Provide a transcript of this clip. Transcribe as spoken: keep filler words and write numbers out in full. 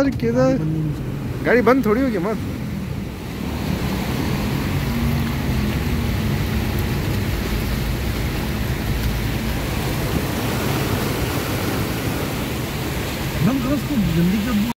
किधर गाड़ी बंद थोड़ी होगी मत। जल्दी कर